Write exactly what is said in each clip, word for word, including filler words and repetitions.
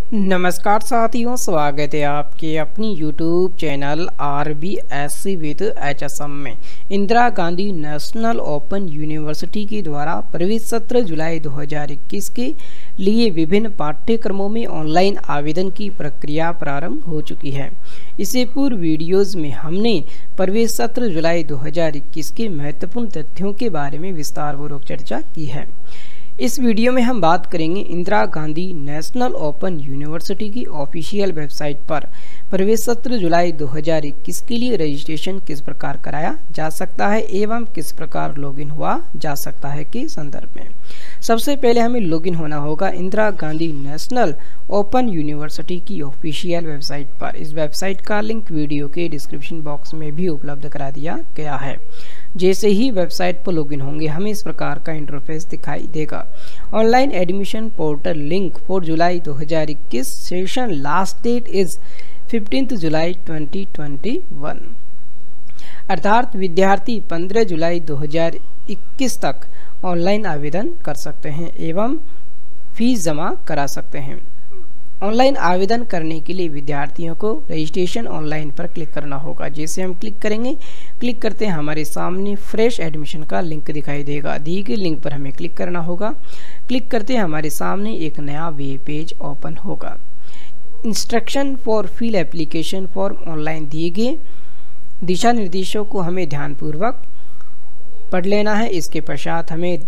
नमस्कार साथियों, स्वागत है आपके अपनी YouTube channel R B S C with H S M में। Indira Gandhi national open university के द्वारा प्रवेश सत्र जुलाई दो हज़ार इक्कीस के लिए विभिन्न पाठ्यक्रमों में ऑनलाइन आवेदन की प्रक्रिया प्रारंभ हो चुकी है। इससे पूर्व वीडियोज़ में हमने प्रवेश सत्र जुलाई दो हज़ार इक्कीस के महत्वपूर्ण तथ्यों के बारे में विस्तारपूर्वक चर्चा की है। इस वीडियो में हम बात करेंगे Indira Gandhi national open university की ऑफिशियल वेबसाइट पर प्रवेश सत्र जुलाई दो हज़ार इक्कीस के लिए रजिस्ट्रेशन किस प्रकार कराया जा सकता है एवं किस प्रकार लॉगिन हुआ जा सकता है के संदर्भ में। सबसे पहले हमें लॉगिन होना होगा Indira Gandhi national open university की ऑफिशियल वेबसाइट पर। इस वेबसाइट का लिंक वीडियो के डिस्क्रिप्शन बॉक्स में भी उपलब्ध करा दिया गया है। जैसे ही वेबसाइट पर लॉगिन होंगे हमें इस प्रकार का इंटरफेस दिखाई देगा। Online admission portal link for July दो हज़ार इक्कीस session last date is fifteenth July twenty twenty one, अर्थात विद्यार्थी पंद्रह जुलाई दो हज़ार इक्कीस तक ऑनलाइन आवेदन कर सकते हैं एवं फीस जमा करा सकते हैं। ऑनलाइन आवेदन करने के लिए विद्यार्थियों को रजिस्ट्रेशन ऑनलाइन पर क्लिक करना होगा। जैसे हम क्लिक करेंगे, क्लिक करते हैं हमारे सामने फ्रेश एडमिशन का लिंक दिखाई देगा। दी गई लिंक पर हमें क्लिक करना होगा। क्लिक करते हैं हमारे सामने एक नया वेब पेज ओपन होगा। Instruction for fill application form online दिए गए दिशा निर्देशों को हमें ध्यानपूर्वक पढ़ लेना है। इसके पश्चात हमें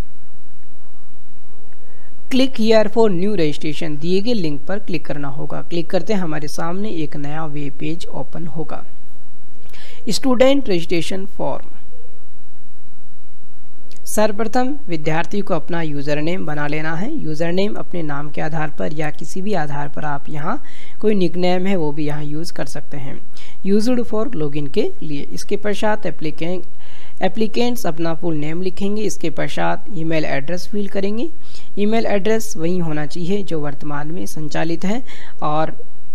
click here for new registration दिए गए लिंक पर क्लिक करना होगा। क्लिक करते हैं हमारे सामने एक नया वेब पेज ओपन होगा। Student registration form. सर्वप्रथम विद्यार्थी को अपना यूज़र नेम बना लेना है। यूज़र नेम अपने नाम के आधार पर या किसी भी आधार पर आप यहाँ कोई निकनेम है वो भी यहाँ यूज़ कर सकते हैं। यूज्ड फॉर लॉगिन के लिए। इसके पश्चात एप्लीकेंट एप्लीकेंट्स अपना फुल नेम लिखेंगे। इसके पश्चात ईमेल एड्रेस फिल करेंगे। ईमेल एड्रेस वही होना चाहिए जो वर्तमान में संचालित है और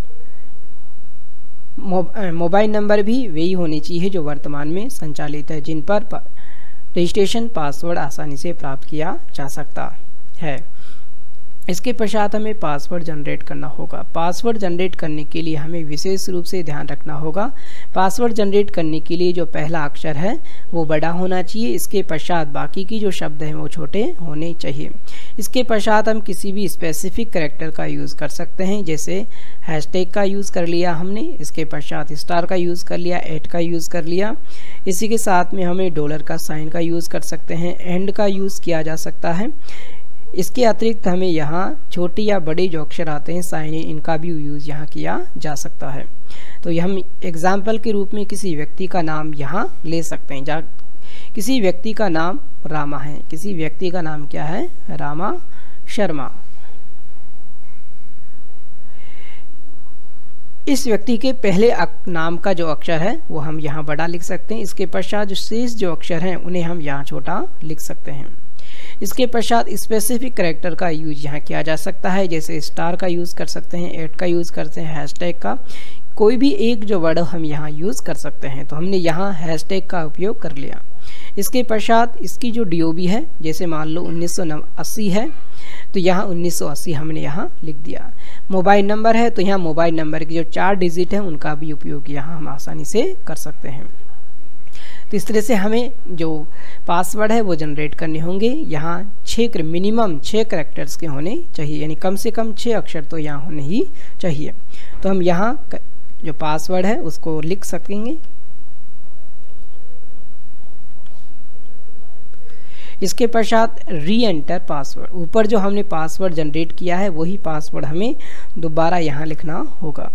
मोबाइल नंबर भी वही होनी चाहिए जो वर्तमान में संचालित है, जिन पर रजिस्ट्रेशन पासवर्ड आसानी से प्राप्त किया जा सकता है। इसके पश्चात हमें पासवर्ड जनरेट करना होगा। पासवर्ड जनरेट करने के लिए हमें विशेष रूप से ध्यान रखना होगा। पासवर्ड जनरेट करने के लिए जो पहला अक्षर है वो बड़ा होना चाहिए। इसके पश्चात बाकी की जो शब्द हैं वो छोटे होने चाहिए। इसके पश्चात हम किसी भी स्पेसिफिक कैरेक्टर का यूज़ कर सकते हैं। जैसे हैशटैग का यूज़ कर लिया हमने, इसके पश्चात स्टार का यूज़ कर लिया, एट का यूज़ कर लिया। इसी के साथ में हमें डॉलर का साइन का यूज़ कर सकते हैं, एंड का यूज़ किया जा सकता है। इसके अतिरिक्त हमें यहाँ छोटे या बड़े जो अक्षर आते हैं साइन इन, इनका भी यूज़ यहाँ किया जा सकता है। तो ये हम एग्जाम्पल के रूप में किसी व्यक्ति का नाम यहाँ ले सकते हैं। जहाँ किसी व्यक्ति का नाम रामा है, किसी व्यक्ति का नाम क्या है, रामा शर्मा। इस व्यक्ति के पहले नाम का जो अक्षर है वो हम यहाँ बड़ा लिख सकते हैं। इसके पश्चात जो शेष जो अक्षर हैं उन्हें हम यहाँ छोटा लिख सकते हैं। इसके पश्चात स्पेसिफिक कैरेक्टर का यूज यहाँ किया जा सकता है। जैसे स्टार का यूज़ कर सकते हैं, एट का यूज़ करते हैं, हैशटैग का कोई भी एक जो वर्ड हम यहाँ यूज़ कर सकते हैं। तो हमने यहाँ हैशटैग का उपयोग कर लिया। इसके पश्चात इसकी जो डी ओ बी है, जैसे मान लो उन्नीस सौ अस्सी है तो यहाँ उन्नीस सौ अस्सी हमने यहाँ लिख दिया। मोबाइल नंबर है तो यहाँ मोबाइल नंबर के जो चार डिजिट हैं उनका भी उपयोग यहाँ हम आसानी से कर सकते हैं। तो इस तरह से हमें जो पासवर्ड है वो जनरेट करने होंगे। यहाँ छः मिनिमम छः कैरेक्टर्स के होने चाहिए, यानी कम से कम छः अक्षर तो यहाँ होने ही चाहिए। तो हम यहाँ जो पासवर्ड है उसको लिख सकेंगे। इसके पश्चात री एंटर पासवर्ड। ऊपर जो हमने पासवर्ड जनरेट किया है वही पासवर्ड हमें दोबारा यहाँ लिखना होगा।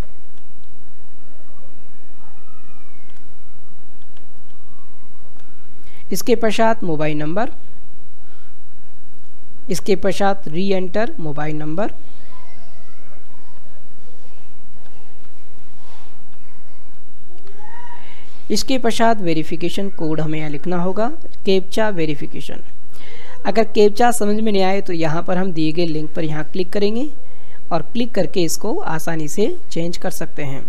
इसके पश्चात मोबाइल नंबर, इसके पश्चात री एंटर मोबाइल नंबर। इसके पश्चात वेरिफिकेशन कोड हमें यहाँ लिखना होगा, कैप्चा वेरिफिकेशन। अगर कैप्चा समझ में नहीं आए तो यहाँ पर हम दिए गए लिंक पर यहाँ क्लिक करेंगे और क्लिक करके इसको आसानी से चेंज कर सकते हैं।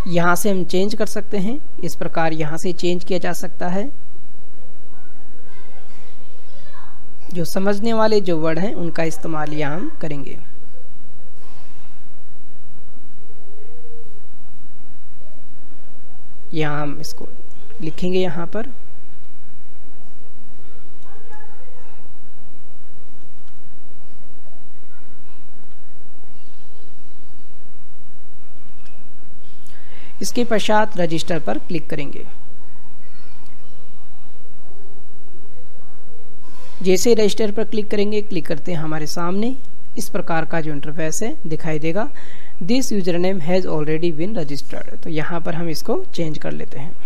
यहाँ से हम चेंज कर सकते हैं, इस प्रकार यहाँ से चेंज किया जा सकता है। जो समझने वाले जो वर्ड हैं उनका इस्तेमाल यहाँ हम करेंगे। यहाँ हम इसको लिखेंगे यहाँ पर। इसके पश्चात रजिस्टर पर क्लिक करेंगे। जैसे रजिस्टर पर क्लिक करेंगे, क्लिक करते हैं हमारे सामने इस प्रकार का जो इंटरफेस है दिखाई देगा। This user name has already been registered. तो यहाँ पर हम इसको चेंज कर लेते हैं।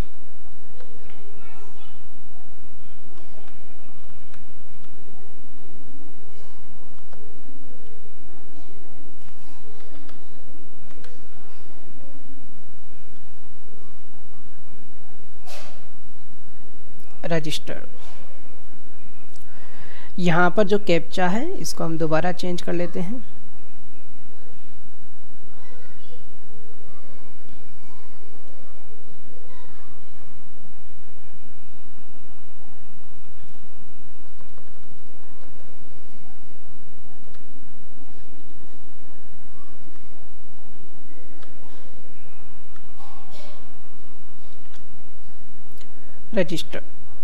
रजिस्टर। यहाँ पर जो कैप्चा है इसको हम दोबारा चेंज कर लेते हैं। रजिस्टर।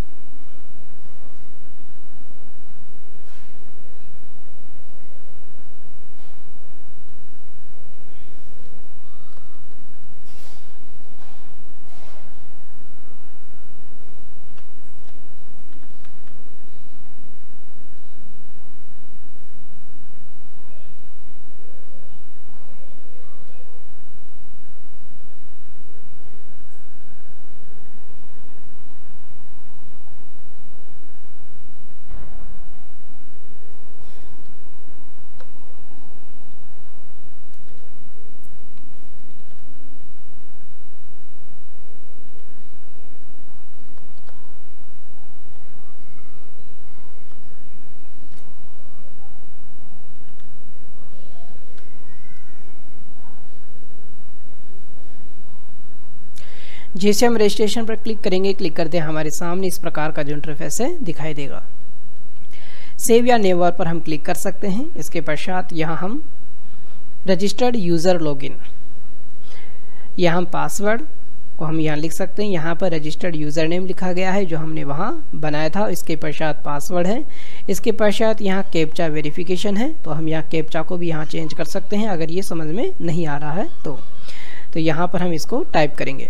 जैसे हम रजिस्ट्रेशन पर क्लिक करेंगे, क्लिक करते हैं हमारे सामने इस प्रकार का जो इंटरफेस है दिखाई देगा। सेव या नेवर पर हम क्लिक कर सकते हैं। इसके पश्चात यहाँ हम रजिस्टर्ड यूज़र लॉगिन, यहाँ हम पासवर्ड को हम यहाँ लिख सकते हैं। यहाँ पर रजिस्टर्ड यूज़र नेम लिखा गया है जो हमने वहाँ बनाया था। इसके पश्चात पासवर्ड है। इसके पश्चात यहाँ कैप्चा वेरिफिकेशन है, तो हम यहाँ कैप्चा को भी यहाँ चेंज कर सकते हैं अगर ये समझ में नहीं आ रहा है तो तो यहाँ पर हम इसको टाइप करेंगे।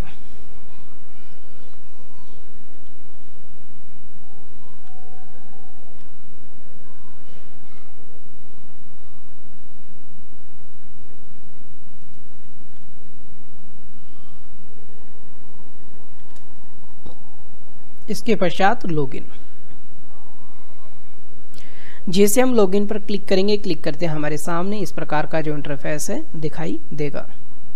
इसके पश्चात लॉगिन। जैसे हम लॉगिन पर क्लिक करेंगे, क्लिक करते हैं हमारे सामने इस प्रकार का जो इंटरफेस है दिखाई देगा।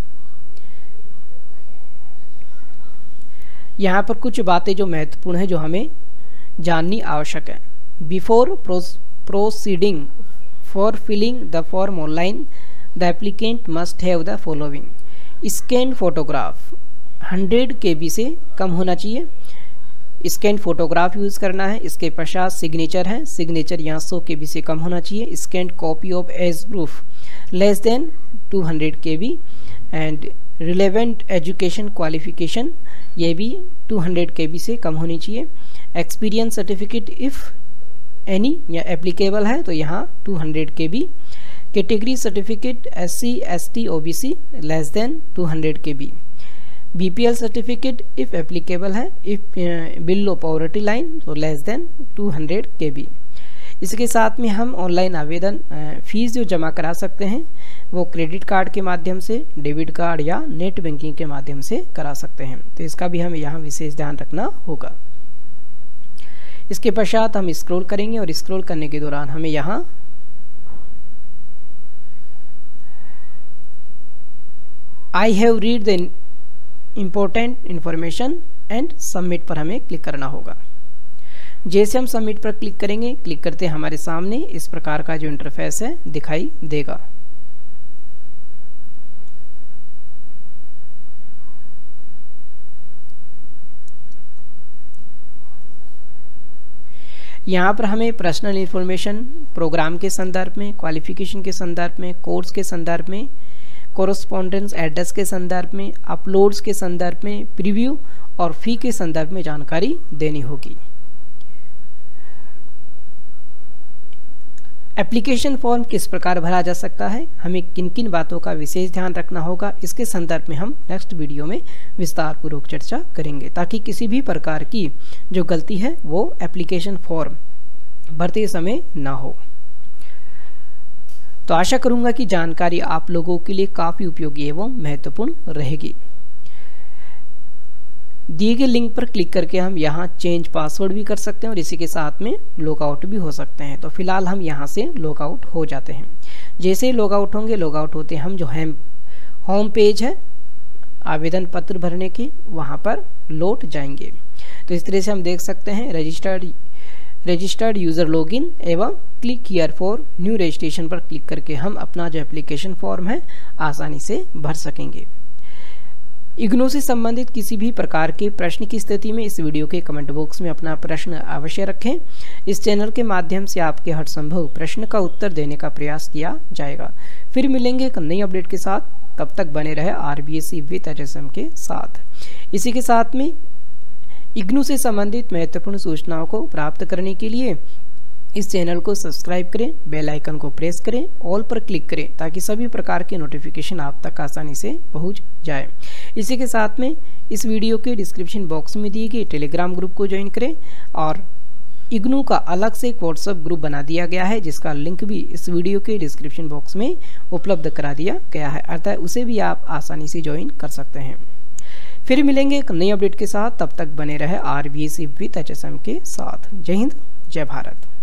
यहाँ पर कुछ बातें जो महत्वपूर्ण है जो हमें जाननी आवश्यक है। Before proceeding for filling the form online the applicant must have the following. Scan photograph hundred K B से कम होना चाहिए। स्कैन फोटोग्राफ यूज़ करना है। इसके पश्चात सिग्नेचर है, सिग्नेचर यहाँ सौ के बी से कम होना चाहिए। Scan copy of age proof less than two hundred K B and relevant education qualification ये भी टू हंड्रेड के बी से कम होनी चाहिए। एक्सपीरियंस सर्टिफिकेट इफ़ एनी या एप्लीकेबल है तो यहाँ two hundred K B. Category certificate S C S T O B C less than two hundred K B. B P L certificate if applicable है, if below poverty line तो less than two hundred K B. इसके साथ में हम online आवेदन fees जो जमा करा सकते हैं वो क्रेडिट कार्ड के माध्यम से, डेबिट कार्ड या नेट बैंकिंग के माध्यम से करा सकते हैं। तो इसका भी हमें यहाँ विशेष ध्यान रखना होगा। इसके पश्चात हम स्क्रॉल करेंगे और स्क्रॉल करने के दौरान हमें यहाँ I have read the important information and submit पर हमें क्लिक करना होगा। जैसे हम सबमिट पर क्लिक करेंगे, क्लिक करते हैं हमारे सामने इस प्रकार का जो इंटरफेस है दिखाई देगा। यहाँ पर हमें पर्सनल इन्फॉर्मेशन प्रोग्राम के संदर्भ में, क्वालिफिकेशन के संदर्भ में, कोर्स के संदर्भ में, कोरस्पॉन्डेंस एड्रेस के संदर्भ में, अपलोड्स के संदर्भ में, प्रीव्यू और फी के संदर्भ में जानकारी देनी होगी। एप्लीकेशन फॉर्म किस प्रकार भरा जा सकता है, हमें किन किन बातों का विशेष ध्यान रखना होगा, इसके संदर्भ में हम नेक्स्ट वीडियो में विस्तार पूर्वक चर्चा करेंगे, ताकि किसी भी प्रकार की जो गलती है वो एप्लीकेशन फॉर्म भरते समय ना हो। तो आशा करूंगा कि जानकारी आप लोगों के लिए काफ़ी उपयोगी एवं महत्वपूर्ण रहेगी। दिए गए लिंक पर क्लिक करके हम यहाँ चेंज पासवर्ड भी कर सकते हैं और इसी के साथ में लॉगआउट भी हो सकते हैं। तो फिलहाल हम यहाँ से लॉगआउट हो जाते हैं। जैसे ही लॉगआउट होंगे, लॉगआउट होते हम जो है होम पेज है आवेदन पत्र भरने की, वहाँ पर लौट जाएंगे। तो इस तरह से हम देख सकते हैं रजिस्टर्ड रजिस्टर्ड यूज़र लॉगिन एवं click here for new registration पर क्लिक करके हम अपना जो एप्लीकेशन फॉर्म है आसानी से भर सकेंगे। इग्नू से संबंधित किसी भी प्रकार के प्रश्न की स्थिति में इस वीडियो के कमेंट बॉक्स में अपना प्रश्न अवश्य रखें। इस चैनल के माध्यम से आपके हर संभव प्रश्न का उत्तर देने का प्रयास किया जाएगा। फिर मिलेंगे एक नई अपडेट के साथ, तब तक बने रहे आरबीएससी विद एचएसएम के साथ। इसी के साथ में इग्नू से संबंधित महत्वपूर्ण सूचनाओं को प्राप्त करने के लिए इस चैनल को सब्सक्राइब करें, बेल आइकन को प्रेस करें, ऑल पर क्लिक करें, ताकि सभी प्रकार के नोटिफिकेशन आप तक आसानी से पहुंच जाए। इसी के साथ में इस वीडियो के डिस्क्रिप्शन बॉक्स में दिए गए टेलीग्राम ग्रुप को ज्वाइन करें और इग्नू का अलग से एक व्हाट्सएप ग्रुप बना दिया गया है, जिसका लिंक भी इस वीडियो के डिस्क्रिप्शन बॉक्स में उपलब्ध करा दिया गया है, अतः उसे भी आप आसानी से ज्वाइन कर सकते हैं। फिर मिलेंगे एक नई अपडेट के साथ, तब तक बने रहे आरबीएससी विद एचएसएम के साथ। जय हिंद, जय भारत।